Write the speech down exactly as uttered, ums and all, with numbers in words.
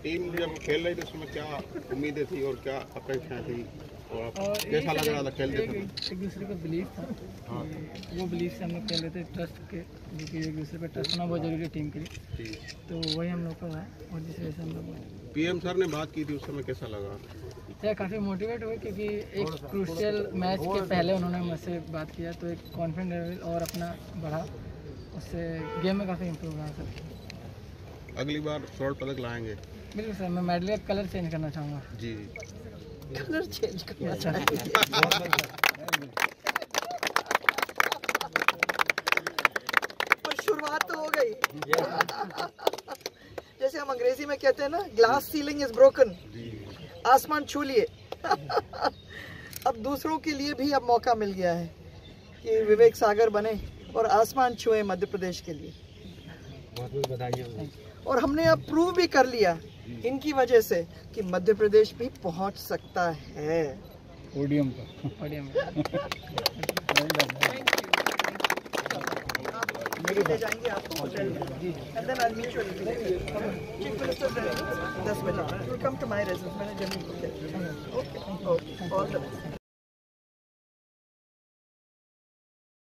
Team जब खेल रही थी उसमें क्या उम्मीदें थी और क्या अपेक्षाएं थी और कैसा लग रहा था खेलते एक, एक दूसरे का बिलीफ था। हाँ। वो बिलीफ से हम लोग खेल रहे थे, ट्रस्ट के, जो कि एक दूसरे पर ट्रस्ट होना बहुत जरूरी है टीम के लिए। तो वही हम लोग का है और जिस वजह से हम लोग पीएम सर ने बात की थी उस समय कैसा लगा? सर काफ़ी मोटिवेट हुए क्योंकि एक क्रूशियल मैच के पहले उन्होंने मुझसे बात किया तो एक कॉन्फिडेंस लेवल और अपना बढ़ा, उससे गेम में काफ़ी इम्प्रूव हुआ सर। अगली बार स्वर्ण पदक लाएंगे? बिल्कुल सर, मैं मेडल का कलर चेंज करना चाहूँगा। जी कलर चेंज करना चाहिए। पर शुरुआत तो हो गई। जैसे हम अंग्रेजी में कहते हैं ना, ग्लास सीलिंग इज ब्रोकन, आसमान छू लिए। अब दूसरों के लिए भी अब मौका मिल गया है कि विवेक सागर बने और आसमान छुए मध्य प्रदेश के लिए। बहुत बहुत बधाई। और हमने अब प्रूव भी कर लिया इनकी वजह से कि मध्य प्रदेश भी पहुंच सकता है पोडियम पर। पोडियम ले जाएंगे आपको होटल में, and then I'll meet you at the Chief Minister's residence, दस बजे. You'll come to my residence. मैंने जमीन को किया. Okay, okay, all the best.